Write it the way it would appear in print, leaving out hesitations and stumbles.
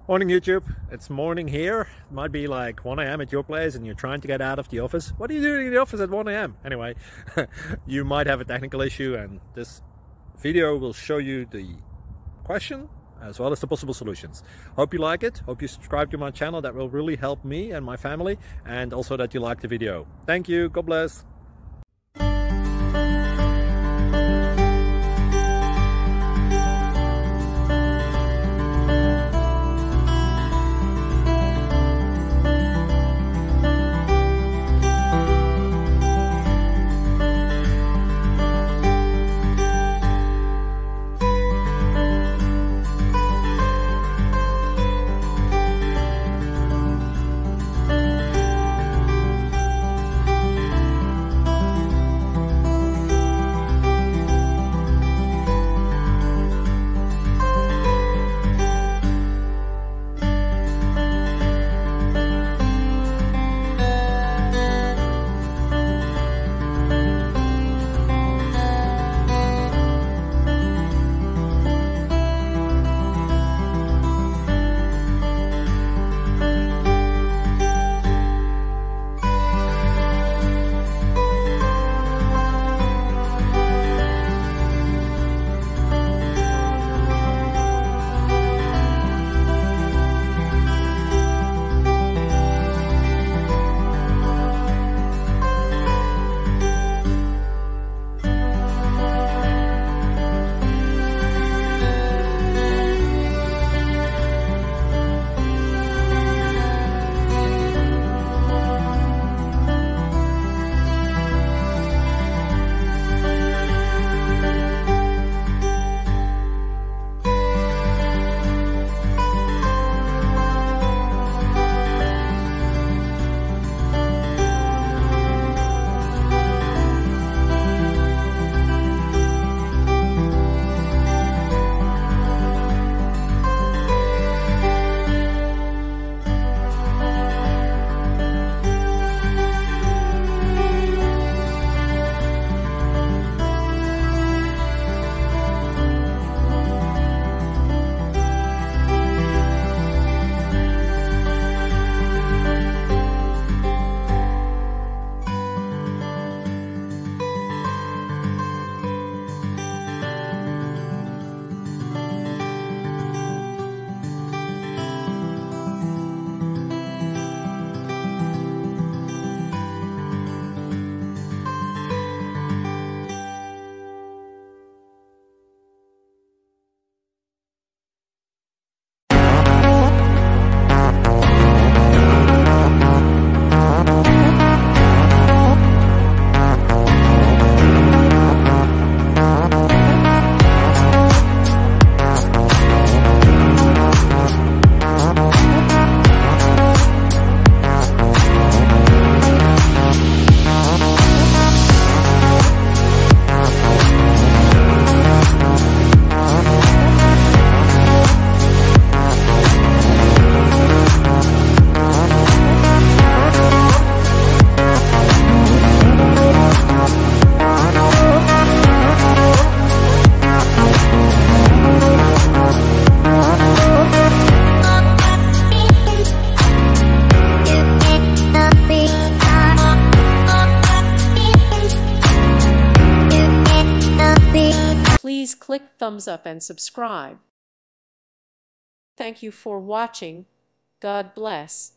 Morning YouTube, it's morning here. It might be like 1 a.m. at your place and you're trying to get out of the office. What are you doing in the office at 1 a.m? Anyway, you might have a technical issue and this video will show you the question as well as the possible solutions. Hope you like it, hope you subscribe to my channel. That will really help me and my family, and also that you like the video. Thank you, God bless. Please click thumbs up and subscribe. Thank you for watching. God bless.